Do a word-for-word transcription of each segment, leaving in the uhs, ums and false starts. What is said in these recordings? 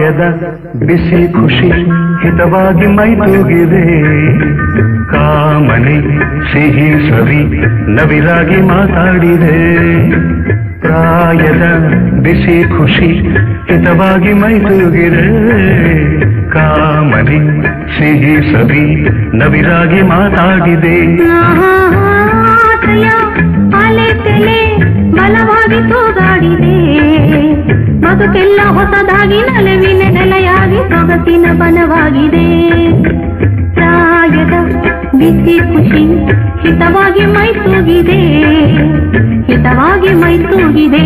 ಪ್ರಾಯದ ಬಿಸಿ ಖುಷಿ ಹಿತವಾಗಿ ಮೈತೂಗಿದೆ ಕಾಮನೆ ಸಿಹಿ ಸವಿ ನವಿರಾಗಿ ಮಾತಾಡಿದೆ ಪ್ರಾಯದ ಬಿಸಿ ಖುಷಿ ಹಿತವಾಗಿ ಮೈತೂಗಿದೆ ಕಾಮನೆ ಸಿಹಿ ಸವಿ ನವಿರಾಗಿ ಮಾತಾಡಿದೆ ಅಲೆ ತಲೆ ಬಲವಾಗಿ ತೂಗಾಡಿದೆ ಬದುಕೆಲ್ಲ ಹೊಸದಾಗಿ ನಲವಿನ ನೆಲೆಯಾಗಿ ಸೊಗಸಿನ ಬನವಾಗಿದೆ ಪ್ರಾಯದ ಬಿಸಿ ಖುಷಿ ಹಿತವಾಗಿ ಮೈತೂಗಿದೆ ಹಿತವಾಗಿ ಮೈತೂಗಿದೆ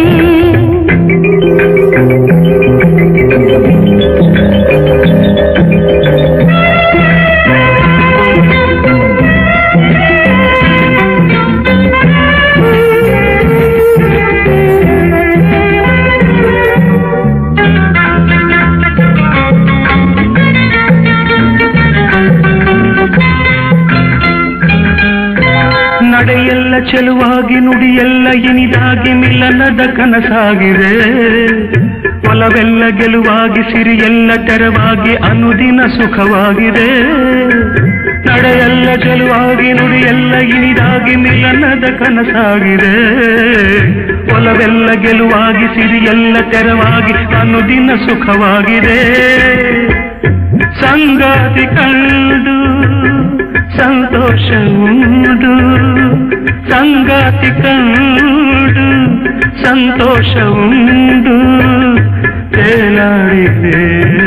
ನಡೆಯೆಲ್ಲ ಚೆಲುವಾಗಿ ನುಡಿಯೆಲ್ಲ ಇನಿದಾಗಿ ಮಿಲನದ ಕನಸಾಗಿದೆ ಒಲವೆಲ್ಲ ಗೆಲುವಾಗಿ ಸಿರಿಯೆಲ್ಲ ತೆರವಾಗಿ ಅನುದಿನ ಸುಖವಾಗಿದೆ ನಡೆಯೆಲ್ಲ ಚೆಲುವಾಗಿ ನುಡಿಯೆಲ್ಲ ಇನಿದಾಗಿ ಮಿಲನದ ಕನಸಾಗಿದೆ ಒಲವೆಲ್ಲ ಗೆಲುವಾಗಿ ಸಿರಿಯೆಲ್ಲ ತೆರವಾಗಿ ಅನುದಿನ ಸುಖವಾಗಿದೆ ಸಂಗಾತಿ ಕಂಡು ಸಂತೋಷ ಉಂಡು ಸಂಗಾತಿ ಕಂಡು ಸಂತೋಷ ಉಂಡು ತೇಲಾಡಿದೆ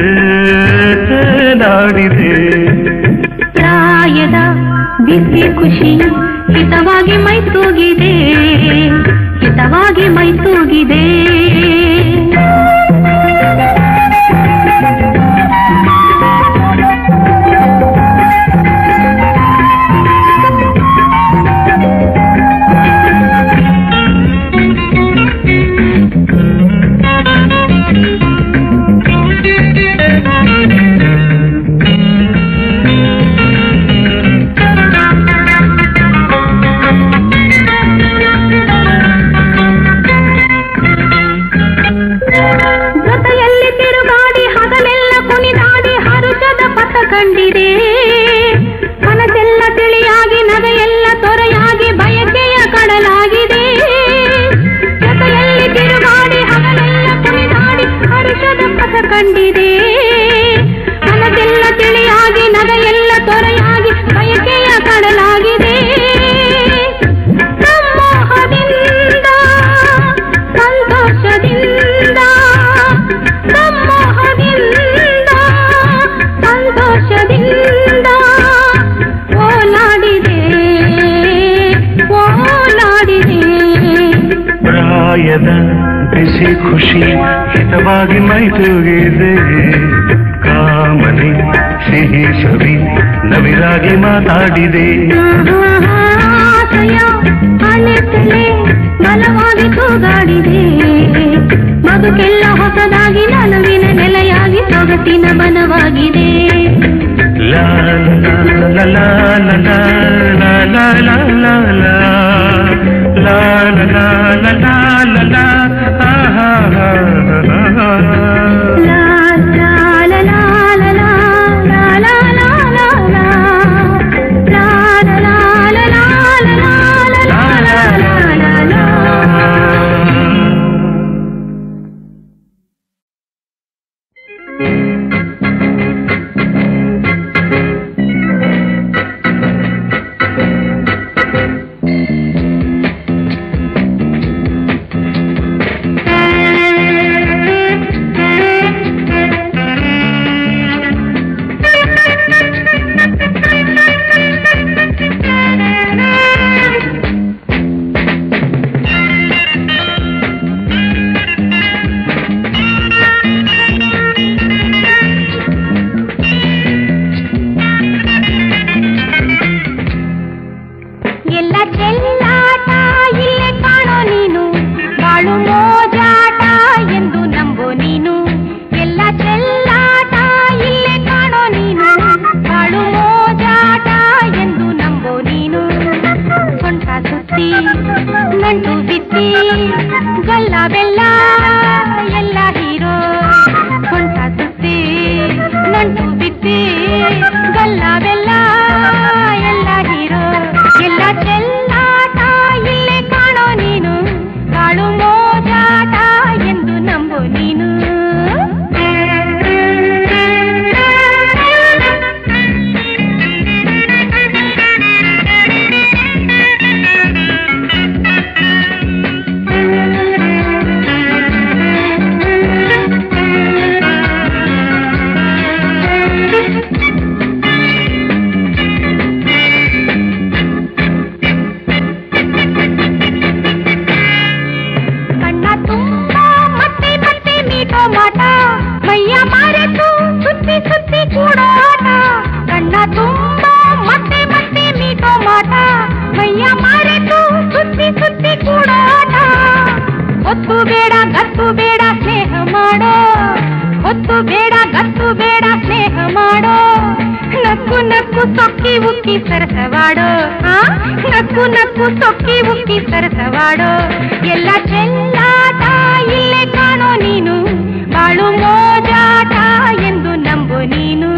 ತೇಲಾಡಿದೆ ಪ್ರಾಯದ ಬಿಸಿ ಖುಷಿ ಹಿತವಾಗಿ ಮೈತೂಗಿದೆ ಹಿತವಾಗಿ ಮೈತೂಗಿದೆ ಕಂಡಿದೆ ಮನಸ್ಸೆಲ್ಲ ತಿಳಿಯಾಗಿ ನಗೆಯೆಲ್ಲ ತೊರೆಯಾಗಿ ಬಯಕೆಯ ಕಡಲಾಗಿದೆ ಜೊತೆಯಲ್ಲಿ ತಿರುಗಾಡಿ ಹಗಲೆಲ್ಲ ಕುಣಿದಾಡಿ ಹರುಷದ ಪಥ ಕಂಡಿದೆ ಮನಸ್ಸೆಲ್ಲ ತಿಳಿಯಾಗಿ ನಗೆಯೆಲ್ಲ ತೊರೆಯಾಗಿ ಬಯಕೆಯ ಕಡಲಾಗಿದೆ ಸಮ್ಮೋಹದಿಂದ ಸಂತೋಷದಿಂದ ಸಮ್ಮೋಹದಿಂದ ಸಂತೋಷದಿಂದ ಓಲಾಡಿದೆ ಓಲಾಡಿದೆ ಪ್ರಾಯದ ಬಿಸಿ ಖುಷಿ ಹಿತವಾಗಿ ಮೈತೂಗಿದೆ ಕಾಮನೆ ಸಿಹಿ ಸವಿ ನವಿರಾಗಿ ಮಾತಾಡಿದೆ ಆಸೆಯ ಅಲೆ ತಲೆ ಬಲವಾಗಿ ತೂಗಾಡಿದೆ ಬದುಕೆಲ್ಲ ಹೊಸದಾಗಿ ನಲುವಿನ ನೆಲೆಯಾಗಿ ಸೊಗಸಿನ ಬನವಾಗಿದೆ ಲಾ ಲಾ ಲಾ ಲಾ ಲಾ ಲಾ ಲಾ ಲಾ ಲಾ ಲಾ ಲಾ ಲಾ ಲಾ ಲಾ ಲಾ ಲಾ ಆಹಾ ಲಾ ಲಾ ಲಾ ಲಾ ಲಾ ಲಾ ಲಾ ಲಾ ಲಾ ಲಾ ಲಾ ಲಾ ಲಾ ಲಾ ಲಾ ಲಾ ಲಾ ಲಾ ನಕ್ಕು ನಕ್ಕು ಸೊಕ್ಕಿ ಉಕ್ಕಿ ಸರಸವಾಡೋ ಎಲ್ಲ ಚೆಲ್ಲಾಟ ಇಲ್ಲೇ ಕಾಣೋ ನೀನು ಬಾಳು ಮೋಜಾಟ ಎಂದು ನಂಬು ನೀನು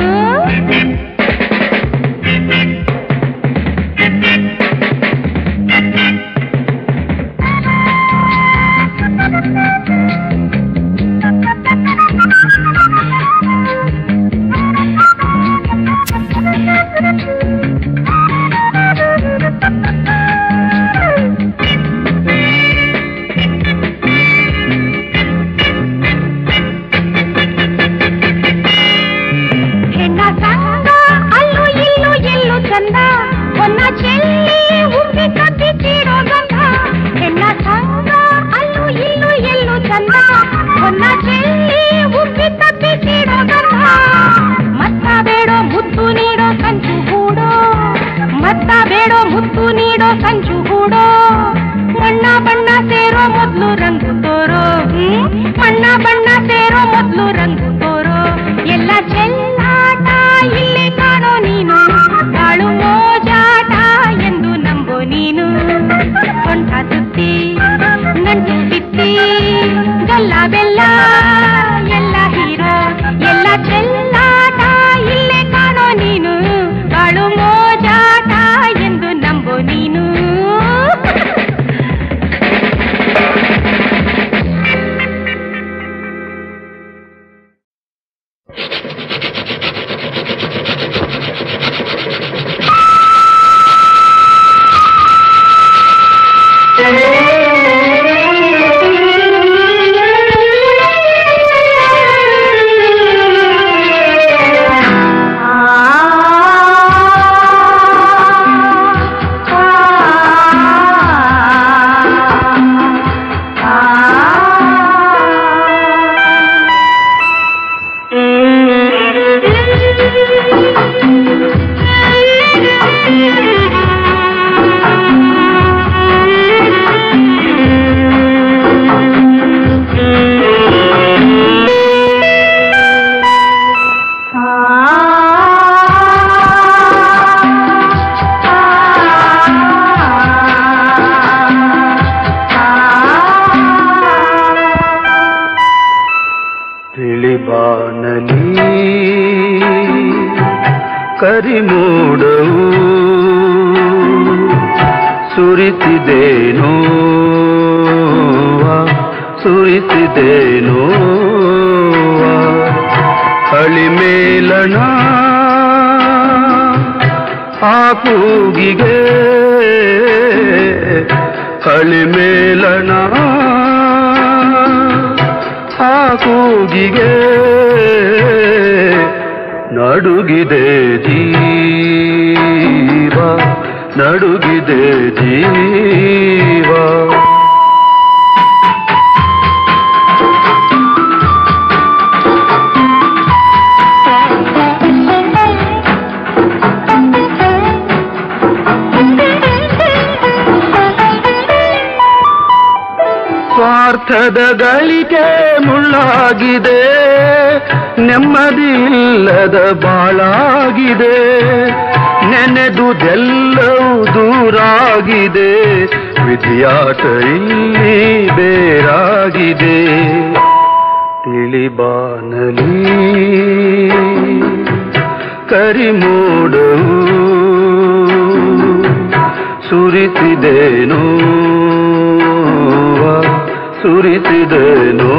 ಮುತ್ತು ನೀಡೋ ಸಂಚು ಹೂಡೋ ಬಣ್ಣ ಬಣ್ಣ ಸೇರೋ ಮೊದಲು ರಂಗು ತೋರೋ ಬಣ್ಣ ಬಣ್ಣ ಸೇರೋ ಮೊದಲು ರಂಗು ತೋರೋ ಎಲ್ಲ ಚೆಲ್ಲಾಟ ಇಲ್ಲಿ ಕಾಣೋ ನೀನು ಬಾಳು ಮೋಜಾಟ ಎಂದು ನಂಬೋ ನೀನು ಸೊಂಟ ಸುತ್ತಿ ನಂಟು ಬಿತ್ತಿ ಗಲ್ಲ ಬೆಲ್ಲ ಎಲ್ಲ ಹೀರೋ ಎಲ್ಲ ಚೆಲ್ಲಾಟ ಇಲ್ಲೇ ಕಾಣೋ ನೀನು ಬಾಳು ಮೋಜಾಟ ಎಂದು ನಂಬೋ ನೀನು ಕರಿಮೋಡವು ಸುರಿಸಿದೇನೋ ಸುರಿಸಿದೇನೋ ಹಳಿಮೇಲಣ ಆ ಕೂಗಿಗೆ ಹಳಿಮೇಲಣ ಆ ಕೂಗಿಗೆ ನಡುಗಿದೆ ಜೀವ ನಡುಗಿದೆ ಜೀವ ಸ್ವಾರ್ಥದ ಗಳಿಕೆ ಮುಳ್ಳಾಗಿದೆ ನೆಮ್ಮದಿ ಇಲ್ಲದ ಬಾಳಾಗಿದೆ ನೆನೆದುದೆಲ್ಲವೂ ದೂರಾಗಿದೆ ವಿಧಿಯಾಟ ಇಲ್ಲಿ ಬೇರಾಗಿದೆ ತಿಳಿಬಾನಲಿ ಕರಿಮೋಡವು ಸುರಿಸಿದೇನೋ ಸುರಿಸಿದೇನೋ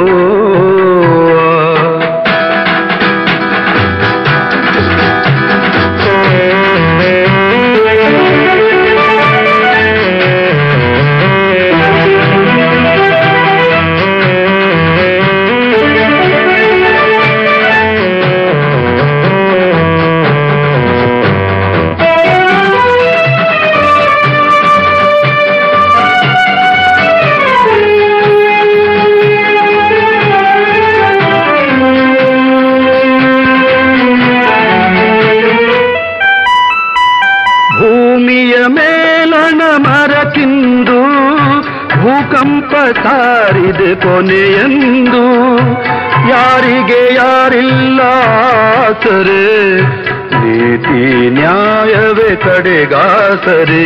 ಭೂಕಂಪ ಸಾರಿದೆ ಕೊನೆಯೆಂದು ಯಾರಿಗೆ ಯಾರಿಲ್ಲ ಆಸರೆ ನೀ ನೀತಿ ನ್ಯಾಯವೇ ಕಡೆಗಾಸರೆ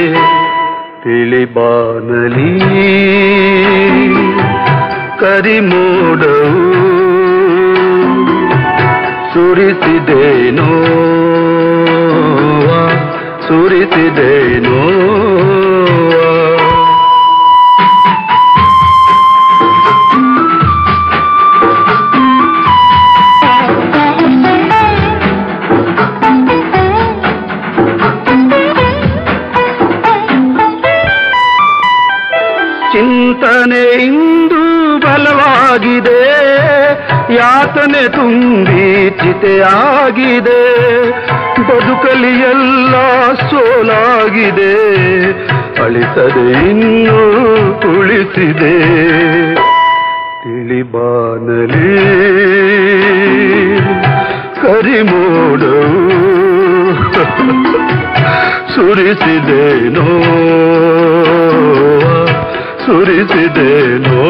ತಿಳಿಬಾನಲಿ ಕರಿಮೋಡವು ಸುರಿಸಿದೇನೋ ಸುರಿಸಿದೇನೋ ಚಿಂತನೆ ಇಂದು ಬಲವಾಗಿದೆ, ಯಾತನೆ ತುಂಬಿ ಚಿತೆಯಾಗಿದೆ, ಬದುಕಲಿ ಎಲ್ಲ ಸೋಲಾಗಿದೆ, ಅಳಿಸದೆ ಇನ್ನೂ ಉಳಿಸಿದೆ. ತಿಳಿಬಾನಲಿ ಕರಿಮೋಡವು ಸುರಿಸಿದೇನೋ ಸುರಿಸಿದೇನೋ.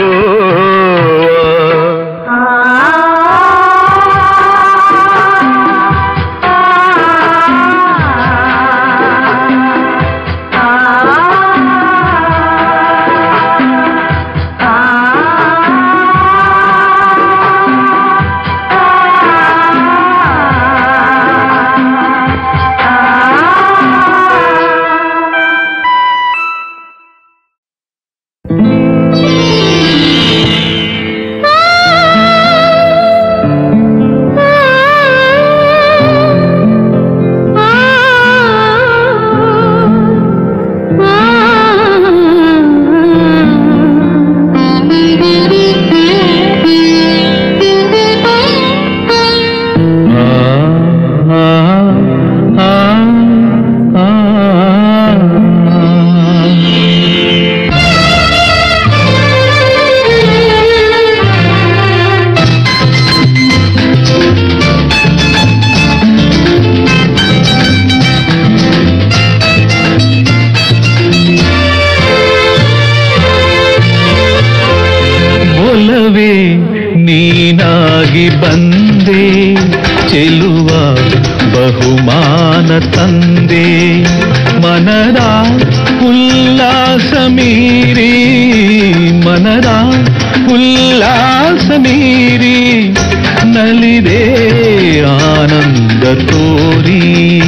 ನೀನಾಗಿ ಬಂದೆ ಚೆಲುವ ಬಹುಮಾನ ತಂದೆ, ಮನದ ಉಲ್ಲಾಸ ಮೀರಿ ಮನದ ಉಲ್ಲಾಸ ಮೀರಿ ನಲಿದೆ ಆನಂದ ತೋರಿ.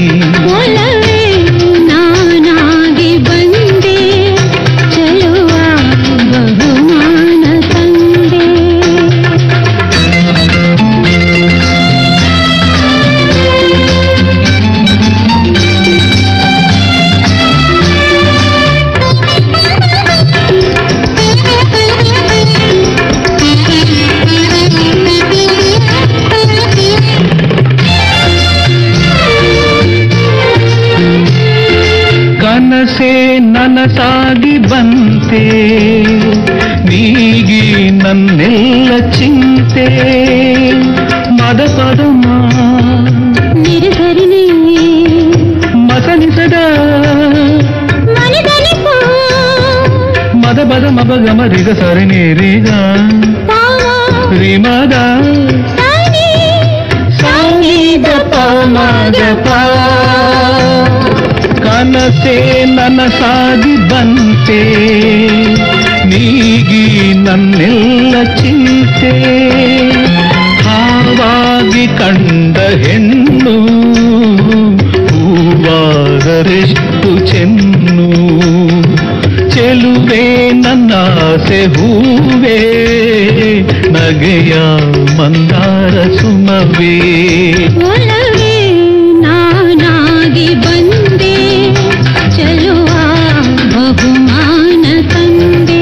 ನಾನಾಗಿ ಬಂದೆ ಚೆಲುವ ಬಹುಮಾನ ತಂದೆ. ಕನಸೆ ನನಸಾಗಿ ಬಂತೆ ನೀಗಿ ನನ್ನೆಲ್ಲ ಚಿಂತೆ, ಮದ ಪದಮ ನಿರಸರಿನೇ ಮಸನಿಸದ ಮದ ಪದ ಮಬಗ ಮರಿಗ ಸರಣಿ ರಿಗ ರಿಮದ ಸಂಗೀತ ಪಮದ ಪ. ಕನಸೆ ನನಸಾಗಿ ಬಂತೆ ನೀಗಿ ನನ್ನೆಲ್ಲ ಚಿಂತೆ, ಹಾವಾಗಿ ಕಂಡ ಹೆಣ್ಣು ಹೂವಾದರೆಷ್ಟು ಚೆನ್ನು, ಚೆಲುವೆ ನನ್ನಾಸೆ ಹೂವೇ ನಗೆಯ ಮಂದಾರ ಸುಮವೇ. ನಾನಾಗಿ ಬಂದೆ ಚೆಲುವ ಬಹುಮಾನ ತಂದೆ.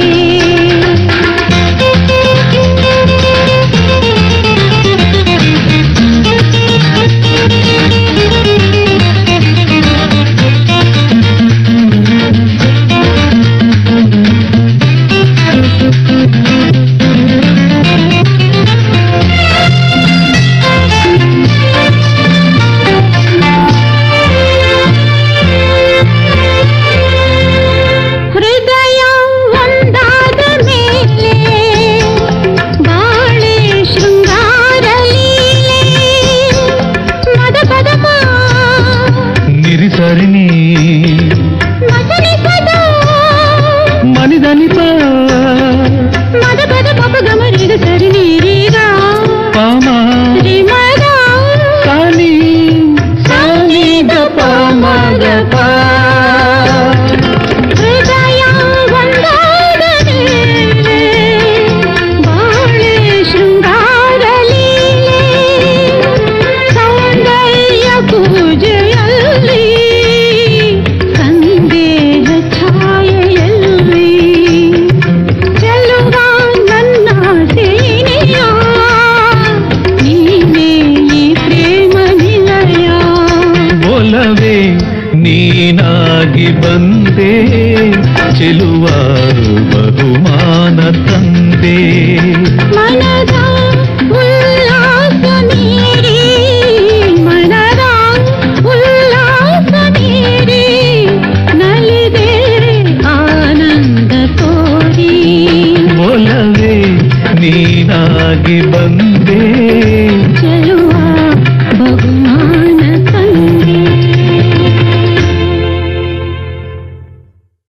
ನಾಗಿ ಬಂದೆ